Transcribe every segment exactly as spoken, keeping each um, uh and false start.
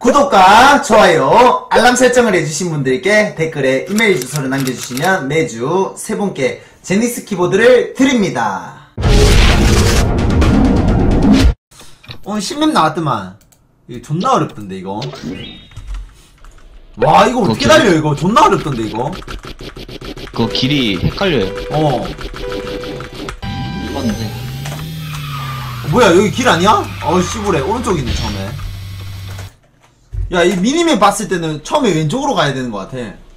구독과 좋아요, 알람 설정을 해주신 분들께 댓글에 이메일 주소를 남겨주시면 매주 세 분께 제니스 키보드를 드립니다. 오늘 십 렙 나왔더만. 이거 존나 어렵던데 이거. 와 이거 어떻게 달려 이거. 존나 어렵던데 이거. 그거 길이 헷갈려요. 어 해봤는데. 뭐야 여기 길 아니야? 어 씨부래 오른쪽이네 처음에. 야 이 미니맵 봤을 때는 처음에 왼쪽으로 가야 되는 것 같아.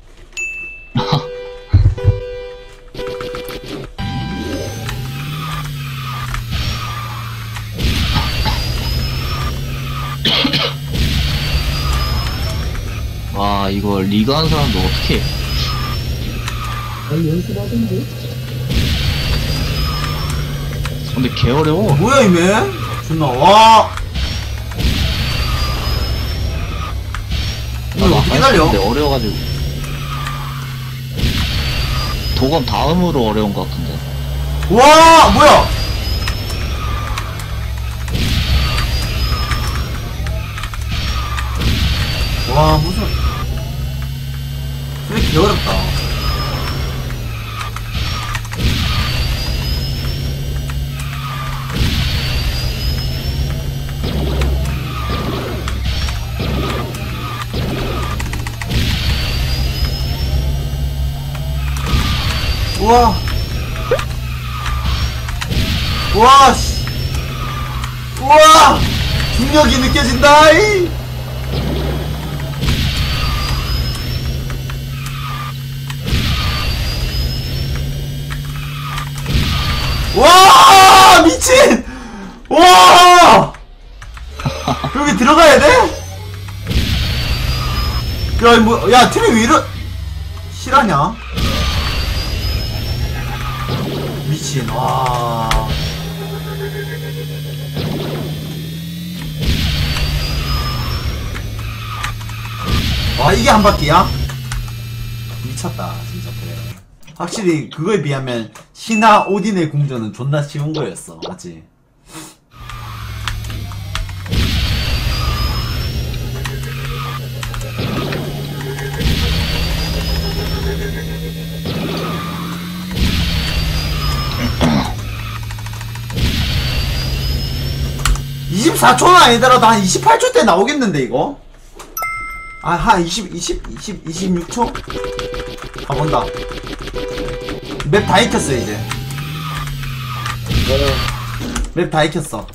와 이거 리그 하는 사람도 어떻게 해? 아니 연습하던데? 근데 개 어려워. 뭐야 이메? 존나 와. 이거 어떻게 달려? 근데 어려워가지고. 도검 다음으로 어려운 것 같은데. 와 뭐야? 와 무슨 왜 개 어렵다. 우와 우와 씨 우와 중력이 느껴진다 이. 와 미친 와 여기 들어가야 돼? 야 뭐 야 팀이 왜 이러 실하냐? 미친 와. 와 이게 한 바퀴야? 미쳤다 진짜. 그래 확실히 그거에 비하면 신화 오딘의 궁전은 존나 쉬운 거였어 맞지? 이십사 초는 아니더라도 한 이십팔 초 때 나오겠는데 이거? 아 한 이십, 이십, 이십, 이십육 초? 가본다. 맵 다 익혔어 이제. 맵 다 익혔어.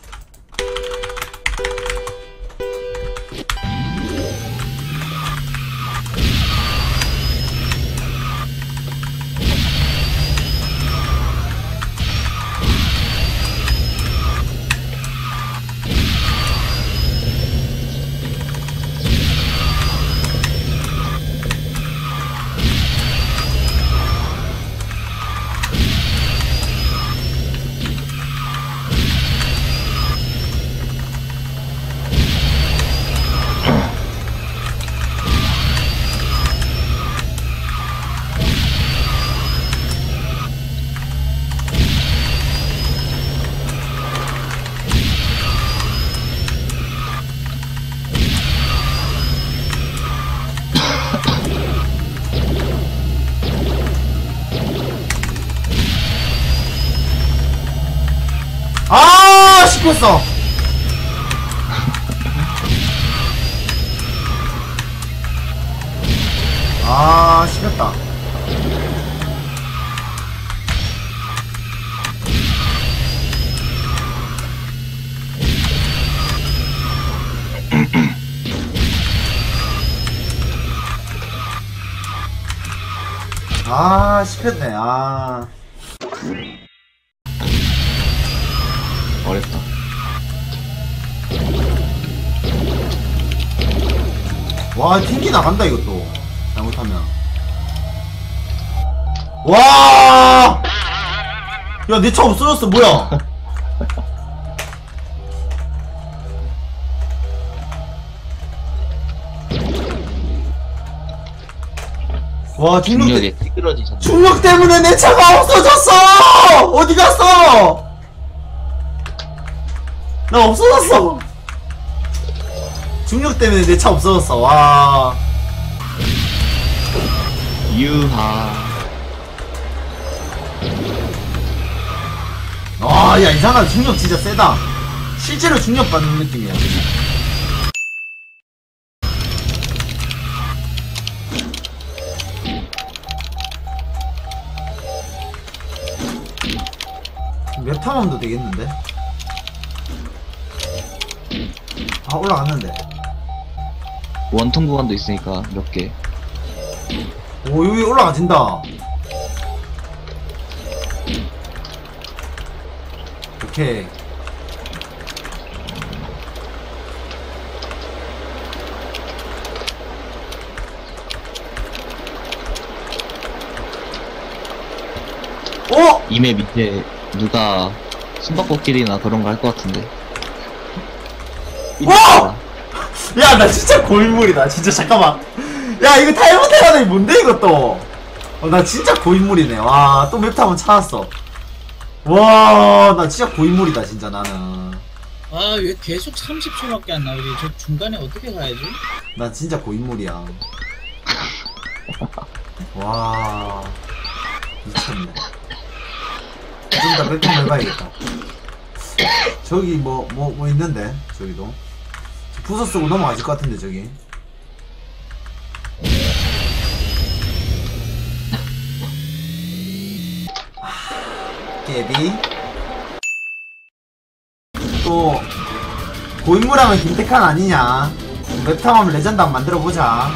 아 씹혔어. 아 씹혔다. 아 씹혔네. 아 어렵다. 와 튕기 나간다 이것도 잘못하면. 와 야 내 차 없어졌어 뭐야. 와 중력, 중력에 찌그러지셨네. 중력 때문에 내 차가 없어졌어. 어디 갔어? 나 없어졌어. 중력 때문에 내 차 없어졌어. 와. 유하. 아, 야, 이상하다. 중력 진짜 세다. 실제로 중력 받는 느낌이야. 몇 탐험도 되겠는데? 아, 올라갔는데. 원통 구간도 있으니까 몇 개. 오, 여기 올라가진다. 오케이. 오! 이메 밑에 누가 숨바꼭질이나 그런 거 할 것 같은데. 와! 야, 나 진짜 고인물이다. 진짜 잠깐만. 야, 이거 타이머 테라는 뭔데 이것도? 어, 나 진짜 고인물이네. 와, 또 맵탑 한번 찾았어. 와, 나 진짜 고인물이다 진짜 나는. 아, 왜 계속 삼십 초밖에 안 나오지? 저 중간에 어떻게 가야지? 나 진짜 고인물이야. 와, 미쳤네. 좀 더 맵탑 해봐야겠다. 저기 뭐 뭐 뭐 있는데 저기도 부서 쓰고 넘어가질 것 같은데 저기. 깨비. 또 고인물하면 김태칸 아니냐. 웹탐하면 레전드 한번 만들어보자.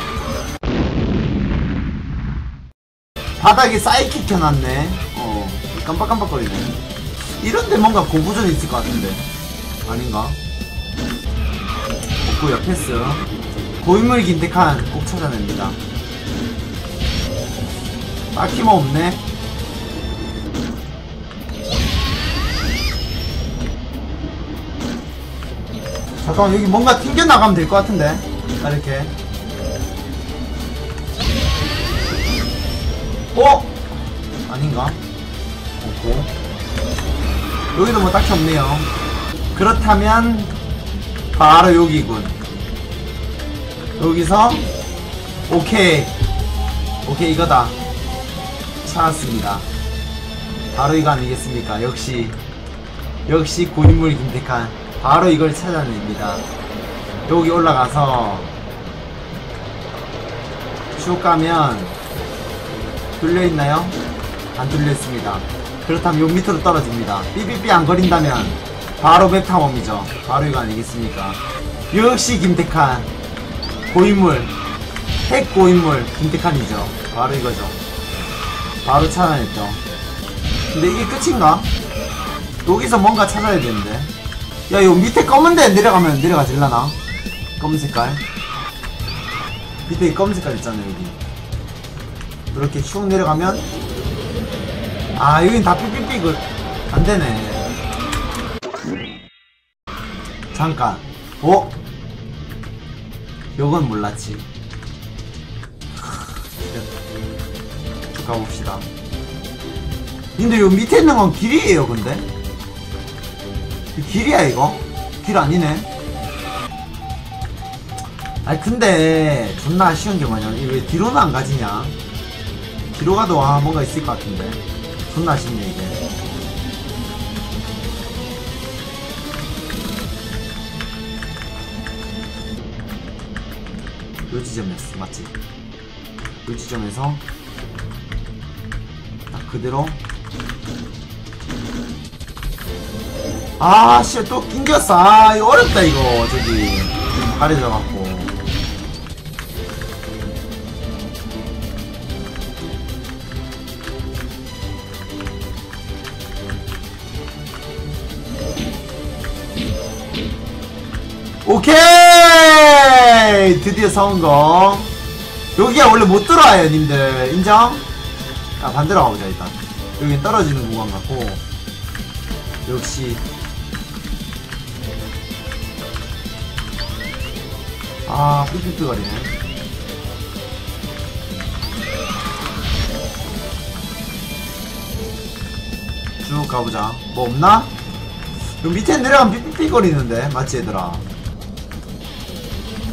바닥에 사이킥 켜놨네. 어, 깜빡깜빡거리네. 이런데 뭔가 고부전이 있을 것 같은데 아닌가? 없고요. 패스. 고인물 김태칸 꼭 찾아냅니다. 딱히 뭐 없네. 잠깐만, 여기 뭔가 튕겨나가면 될 것 같은데. 아, 이렇게. 어? 아닌가? 없고. 여기도 뭐 딱히 없네요. 그렇다면 바로 여기군. 여기서 오케이 오케이 이거다. 찾았습니다. 바로 이거 아니겠습니까? 역시 역시 고인물 김태칸. 바로 이걸 찾아냅니다. 여기 올라가서 쭉 가면 뚫려있나요? 안 뚫려있습니다. 그렇다면 요 밑으로 떨어집니다. 삐삐삐 안 거린다면 바로 맵탐험이죠. 바로 이거 아니겠습니까? 역시 김태칸 고인물, 핵 고인물 김태칸이죠. 바로 이거죠. 바로 찾아냈죠. 근데 이게 끝인가? 여기서 뭔가 찾아야 되는데. 야, 요 밑에 검은 데 내려가면 내려가질라나? 검은 색깔. 밑에 검은 색깔 있잖아요, 여기. 이렇게 쭉 내려가면, 아, 여긴 다 삐삐삐, 그, 안 되네. 잠깐. 어? 요건 몰랐지. 쭉 가봅시다. 근데 요 밑에 있는 건 길이에요, 근데? 길이야, 이거? 길 아니네? 아니, 근데, 존나 아쉬운 게 뭐냐면, 이거 왜 뒤로는 안 가지냐? 뒤로 가도, 아, 뭔가 있을 것 같은데. 존나 아쉽네, 이게. 요 지점이었어, 맞지? 요 지점에서, 딱 그대로. 아, 씨, 또 낑겼어. 아, 이거 어렵다, 이거. 저기. 가려져갖고. 오케이! 드디어 성공. 여기야 원래 못 들어와요, 님들. 인정? 아, 반대로 가보자, 일단. 여긴 떨어지는 구간 같고. 역시. 아, 삐삐삐거리네. 쭉 가보자. 뭐 없나? 여기 밑에 내려가면 삐삐삐거리는데. 맞지, 얘들아?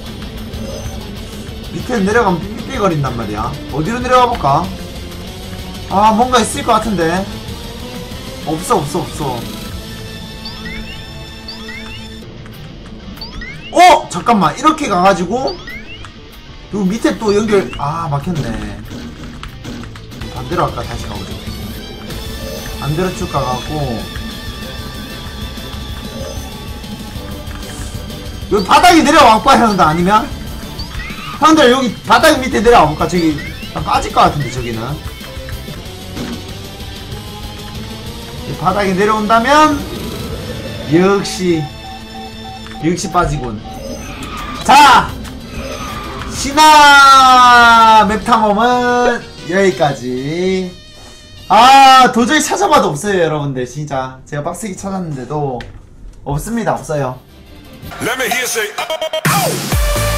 밑에 내려가면 삐삐거린단 말이야. 어디로 내려가 볼까? 아 뭔가 있을 것 같은데. 없어 없어 없어. 어! 잠깐만 이렇게 가가지고 요 밑에 또 연결. 아 막혔네. 반대로 할까? 다시 가보자. 반대로 쭉 가갖고 여기 바닥에 내려와 볼까 형들? 아니면 형들 여기 바닥 밑에 내려와 볼까? 저기 빠질 것 같은데 저기는. 바닥에 내려온다면 역시 역시 빠지군. 자 신화 맵탐험은 여기까지. 아 도저히 찾아봐도 없어요 여러분들. 진짜 제가 빡세게 찾았는데도 없습니다. 없어요. Let me hear you say, oh, oh.